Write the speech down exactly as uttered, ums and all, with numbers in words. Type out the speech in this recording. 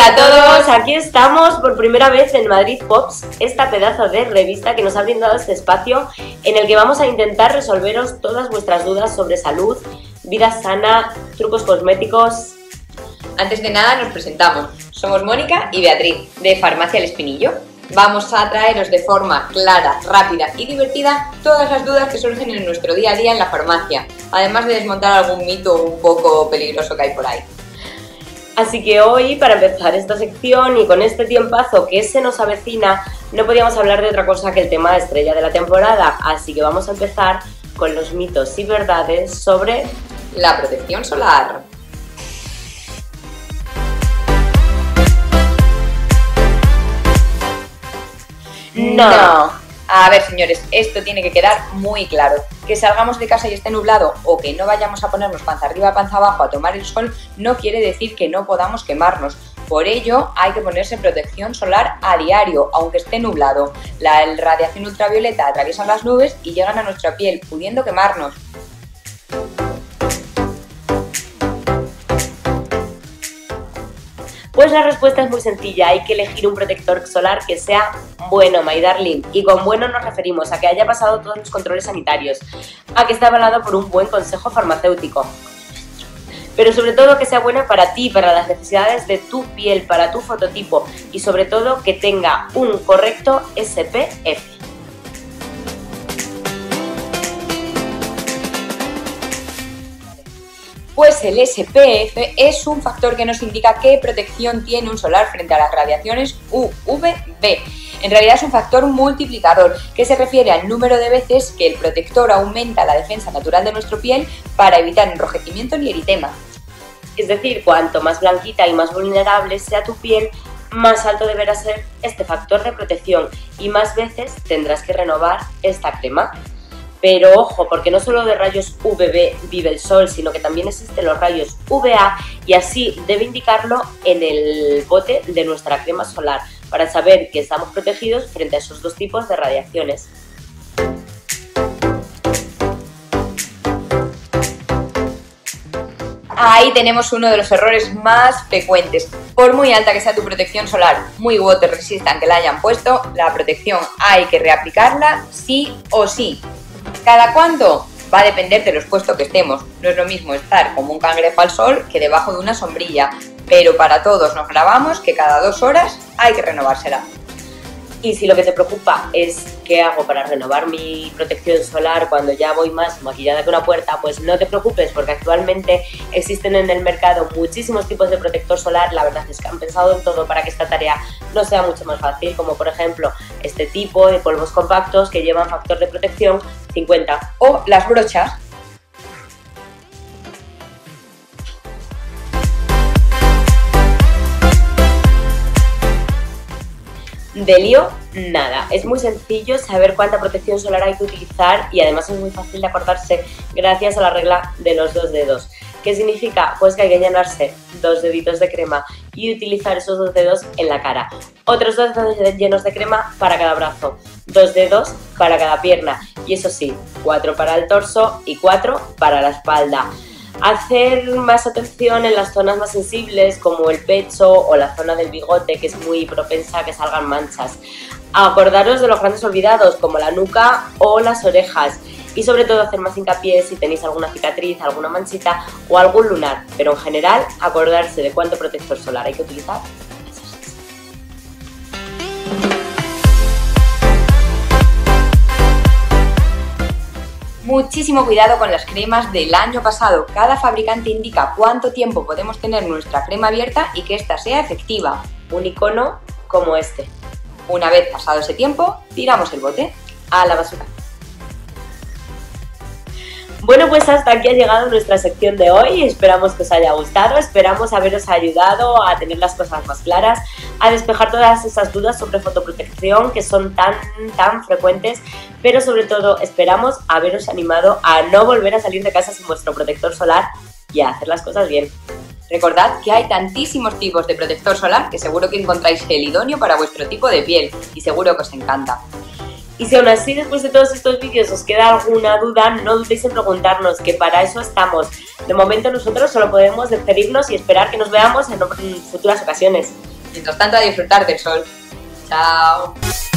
Hola a todos, aquí estamos por primera vez en Madrid Pops, esta pedazo de revista que nos ha brindado este espacio en el que vamos a intentar resolveros todas vuestras dudas sobre salud, vida sana, trucos cosméticos. Antes de nada nos presentamos, somos Mónica y Beatriz de Farmacia El Espinillo. Vamos a traeros de forma clara, rápida y divertida todas las dudas que surgen en nuestro día a día en la farmacia, además de desmontar algún mito un poco peligroso que hay por ahí. Así que hoy, para empezar esta sección y con este tiempazo que se nos avecina, no podíamos hablar de otra cosa que el tema estrella de la temporada, así que vamos a empezar con los mitos y verdades sobre la protección solar. No. A ver, señores, esto tiene que quedar muy claro. Que salgamos de casa y esté nublado o que no vayamos a ponernos panza arriba, panza abajo a tomar el sol no quiere decir que no podamos quemarnos. Por ello hay que ponerse protección solar a diario, aunque esté nublado. La radiación ultravioleta atraviesa las nubes y llegan a nuestra piel, pudiendo quemarnos. Pues la respuesta es muy sencilla, hay que elegir un protector solar que sea bueno, my darling, y con bueno nos referimos a que haya pasado todos los controles sanitarios, a que esté avalado por un buen consejo farmacéutico, pero sobre todo que sea buena para ti, para las necesidades de tu piel, para tu fototipo y sobre todo que tenga un correcto S P F. Pues el S P F es un factor que nos indica qué protección tiene un solar frente a las radiaciones U V B. En realidad es un factor multiplicador que se refiere al número de veces que el protector aumenta la defensa natural de nuestra piel para evitar enrojecimiento y eritema. Es decir, cuanto más blanquita y más vulnerable sea tu piel, más alto deberá ser este factor de protección y más veces tendrás que renovar esta crema. Pero ojo, porque no solo de rayos U V B vive el sol, sino que también existen los rayos U V A y así debe indicarlo en el bote de nuestra crema solar para saber que estamos protegidos frente a esos dos tipos de radiaciones. Ahí tenemos uno de los errores más frecuentes. Por muy alta que sea tu protección solar, muy water resistant que la hayan puesto, la protección hay que reaplicarla sí o sí. ¿Cada cuánto? Va a depender de los puestos que estemos. No es lo mismo estar como un cangrejo al sol que debajo de una sombrilla, pero para todos nos grabamos que cada dos horas hay que renovársela. Y si lo que te preocupa es qué hago para renovar mi protección solar cuando ya voy más maquillada que una puerta, pues no te preocupes porque actualmente existen en el mercado muchísimos tipos de protector solar. La verdad es que han pensado en todo para que esta tarea no sea mucho más fácil, como por ejemplo este tipo de polvos compactos que llevan factor de protección cincuenta o las brochas. De lío, nada. Es muy sencillo saber cuánta protección solar hay que utilizar y además es muy fácil de acordarse gracias a la regla de los dos dedos. ¿Qué significa? Pues que hay que llenarse dos deditos de crema y utilizar esos dos dedos en la cara. Otros dos dedos llenos de crema para cada brazo, dos dedos para cada pierna y eso sí, cuatro para el torso y cuatro para la espalda. Hacer más atención en las zonas más sensibles como el pecho o la zona del bigote, que es muy propensa a que salgan manchas. Acordaros de los grandes olvidados como la nuca o las orejas y sobre todo hacer más hincapié si tenéis alguna cicatriz, alguna manchita o algún lunar, pero en general acordarse de cuánto protector solar hay que utilizar. Muchísimo cuidado con las cremas del año pasado. Cada fabricante indica cuánto tiempo podemos tener nuestra crema abierta y que ésta sea efectiva. Un icono como este. Una vez pasado ese tiempo, tiramos el bote a la basura. Bueno, pues hasta aquí ha llegado nuestra sección de hoy, esperamos que os haya gustado, esperamos haberos ayudado a tener las cosas más claras, a despejar todas esas dudas sobre fotoprotección que son tan, tan frecuentes, pero sobre todo esperamos haberos animado a no volver a salir de casa sin vuestro protector solar y a hacer las cosas bien. Recordad que hay tantísimos tipos de protector solar que seguro que encontráis el idóneo para vuestro tipo de piel y seguro que os encanta. Y si aún así después de todos estos vídeos os queda alguna duda, no dudéis en preguntarnos, que para eso estamos. De momento nosotros solo podemos despedirnos y esperar que nos veamos en futuras ocasiones. Mientras tanto, a disfrutar del sol. Chao.